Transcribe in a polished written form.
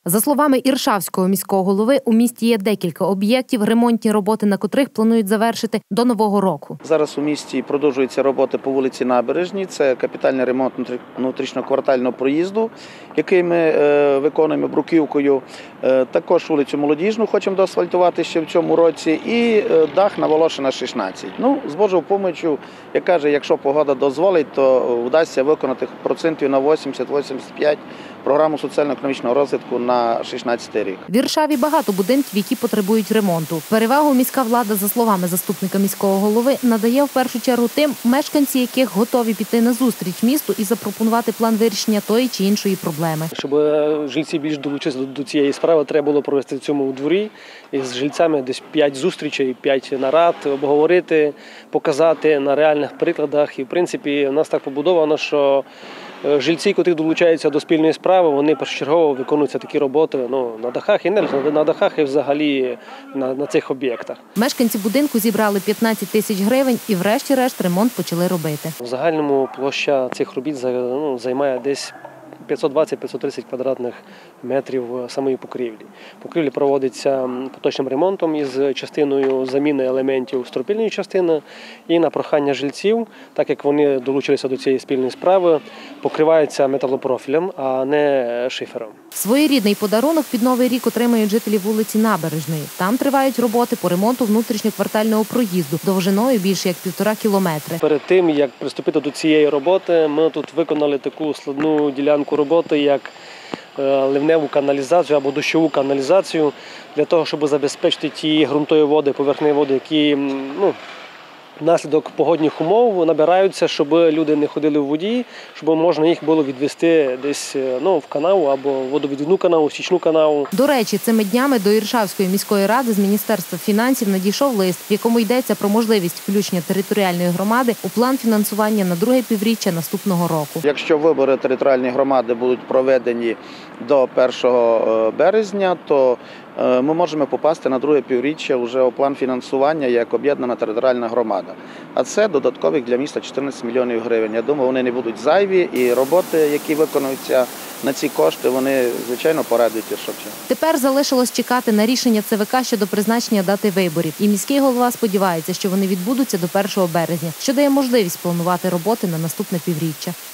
За словами Іршавського міського голови, у місті є декілька об'єктів, ремонтні роботи на котрих планують завершити до Нового року. Зараз у місті продовжуються роботи по вулиці Набережній. Це капітальний ремонт внутрішньоквартального проїзду, який ми виконуємо бруківкою. Також вулицю Молодіжну хочемо доасфальтувати ще в цьому році. І дах на Волошина, 16. З Божою помочю, як каже, якщо погода дозволить, то вдасться виконати процентів на 80-85 програму соціально-економічного розвитку на 16 рік. В Іршаві багато будинків, які потребують ремонту. Перевагу міська влада, за словами заступника міського голови, надає в першу чергу тим, мешканці яких готові піти на зустріч місту і запропонувати план вирішення тої чи іншої проблеми. Щоб жильці більш долучилися до цієї справи, треба було провести в цьому дворі із жильцями десь 5 зустрічей, 5 нарад, обговорити, показати на реальних прикладах. І в принципі, у нас так побудовано, що жильці, котрі долучаються до спільної справи, вони першочергово виконуються такі роботи на дахах і не на дахах, і взагалі на цих об'єктах. Мешканці будинку зібрали 15 тисяч гривень і врешті-решт ремонт почали робити. В загальному площа цих робіт займає десь 520-530 квадратних метрів самої покрівлі. Покрівля проводиться поточним ремонтом із частиною заміни елементів стропільної частини і на прохання жильців, так як вони долучилися до цієї спільної справи, покривається металопрофілем, а не шифером. Своєрідний подарунок під Новий рік отримають жителі вулиці Набережної. Там тривають роботи по ремонту внутрішньоквартального проїзду довжиною більше як 1,5 кілометри. Перед тим, як приступити до цієї роботи, ми тут виконали таку складну ділянку роботи, як ливневу каналізацію або дощову каналізацію, для того, щоб забезпечити ті ґрунтові води, поверхневі води, які внаслідок погодних умов набираються, щоб люди не ходили в воді, щоб можна їх було відвести десь в канаву або водовідвідну канаву, стічну канаву. До речі, цими днями до Іршавської міської ради з Міністерства фінансів надійшов лист, в якому йдеться про можливість включення територіальної громади у план фінансування на друге півріччя наступного року. Якщо вибори територіальної громади будуть проведені до 1 березня, то ми можемо попасти на друге півріччя вже у план фінансування як об'єднана територіальна громада. А це додаткових для міста 14 мільйонів гривень. Я думаю, вони не будуть зайві, і роботи, які виконуються на ці кошти, вони, звичайно, порадують іршавчан. Тепер залишилось чекати на рішення ЦВК щодо призначення дати виборів. І міський голова сподівається, що вони відбудуться до 1 березня, що дає можливість планувати роботи на наступне півріччя.